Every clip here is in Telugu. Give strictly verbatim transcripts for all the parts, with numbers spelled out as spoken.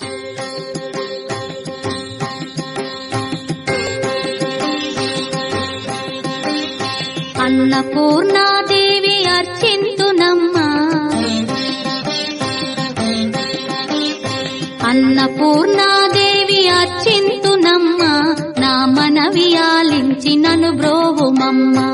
అన్నపూర్ణాదేవి అర్చింతునమ్మా, అన్నపూర్ణాదేవి అర్చింతునమ్మా, నా మనవి ఆలించి నన్ను బ్రోవుమమ్మా.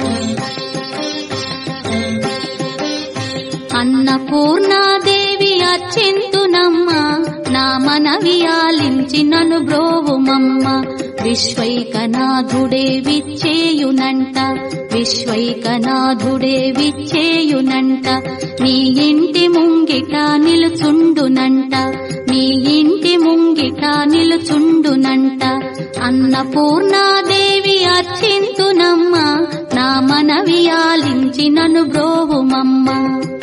అన్నపూర్ణాదేవి అర్చింతునమ్మా, నా మనవి ఆలించి నన్ను బ్రోవుమమ్మా. విశ్వైకనాథుడే విచ్చేయునంట, విశ్వైకనాథుడే విచ్చేయునంట, నీ ఇంటి ముంగిట నిలుచుండునంట, నీ ఇంటి ముంగిట నిలుచుండునంట. అన్నపూర్ణాదేవి అర్చింతునమ్మా, నా మనవి ఆలించి నన్ను బ్రోవుమమ్మా.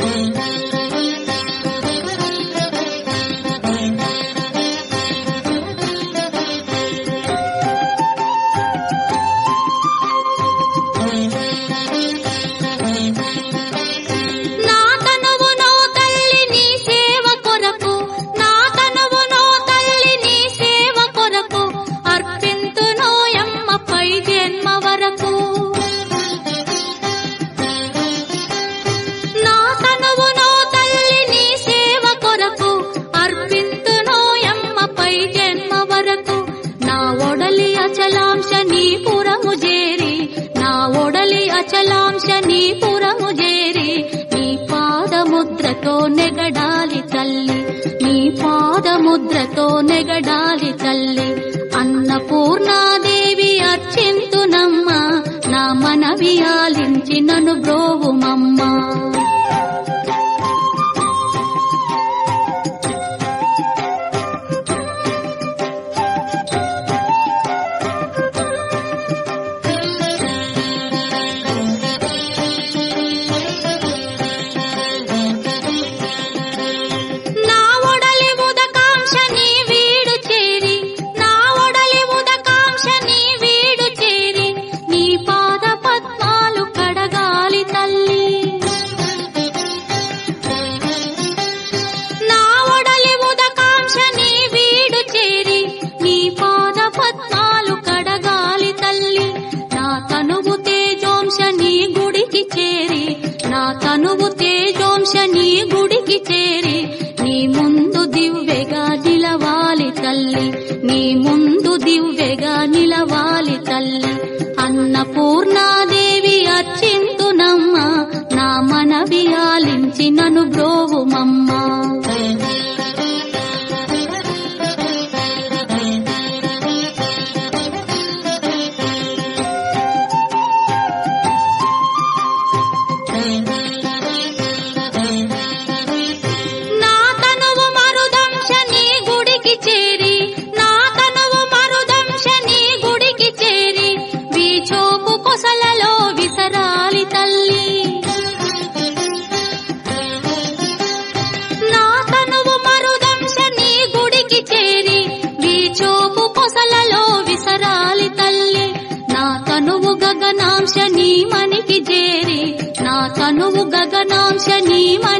అచలాంశ నీ పురము చేరి, నీ పాదముద్రతో నెగడాలి తల్లి, నీ పాదముద్రతో నెగడాలి తల్లి. అన్నపూర్ణాదేవి అర్చింతునమ్మా, నా మనవి ఆలించి నన్ను బ్రోవుమమ్మా. తనువు తేజోంశ నీ గుడికి చేరి, నీ ముందు దివ్వెగా నిలవాలి తల్లి, నీ ముందు దివ్వెగా నిలవాలి తల్లి. అన్నపూర్ణాదేవి అర్చింతునమ్మా, నా మనవి ఆలించి నన్ను బ్రోవుమమ్మా. గగనాంశ నీ మనికి చేరి, నా తనువు గగనాంశ నీ